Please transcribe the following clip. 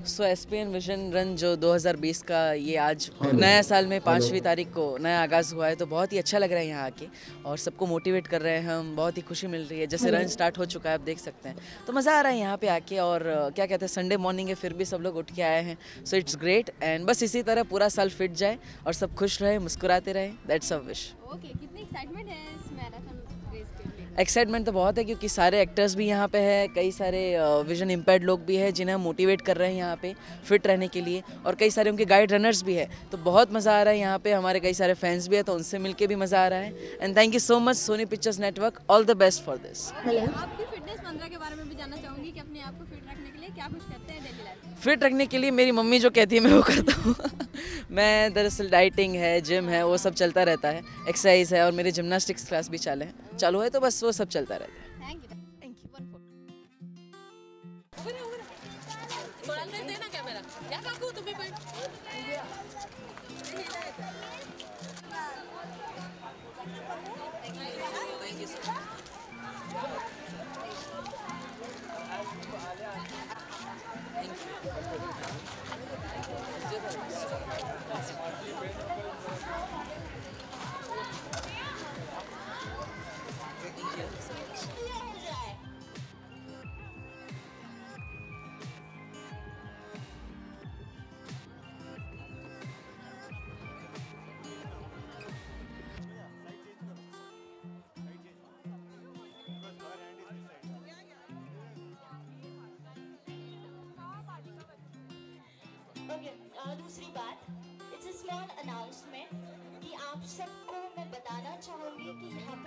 सो ESPN vision run जो 2020 का ये आज नया साल में 5वीं तारीख को नया आगाज़ हुआ है, तो बहुत ही अच्छा लग रहा है यहाँ आके और सबको मोटिवेट कर रहे हैं हम। बहुत ही खुशी मिल रही है, जैसे रन स्टार्ट हो चुका है आप देख सकते हैं, तो मज़ा आ रहा है यहाँ पे आके। और क्या कहते हैं, संडे मॉर्निंग है फिर भी सब लोग उठ के आए हैं, सो इट्स ग्रेट। एंड बस इसी तरह पूरा साल फिट जाए और सब खुश रहे, मुस्कुराते रहे, दैट्स अ विश। ओके, कितनी एक्साइटमेंट है इस मैराथन रेस के लिए? एक्साइटमेंट तो बहुत है क्योंकि सारे एक्टर्स भी यहाँ पे हैं, कई सारे विजन इम्पेयर्ड लोग भी हैं जिन्हें हम मोटिवेट कर रहे हैं यहाँ पे फिट रहने के लिए, और कई सारे उनके गाइड रनर्स भी है। तो बहुत मज़ा आ रहा है यहाँ पे, हमारे कई सारे फैंस भी हैं तो उनसे मिलके भी मज़ा आ रहा है। And thank you so much Sony Pictures Network, all the best for this. आपकी फिटनेस मंत्रा के बारे में भी जानना चाहूँगी कि अपने आप को फिट रखने के लिए क्या कुछ करते हैं डेली लाइफ में? फिट रखने के लिए मेरी मम्मी जो कहती है मैं वो करता हूँ मैं दरअसल डाइटिंग है, जिम है, वो सब चलता रहता है, एक्सरसाइज है और मेरे जिमनास्टिक्स क्लास भी चालू है, तो बस वो सब चलता रहता है। Thank you. ओके, दूसरी बात, इट्स अ स्मॉल अनाउंसमेंट कि आप सबको मैं बताना चाहूँगी कि यहाँ पे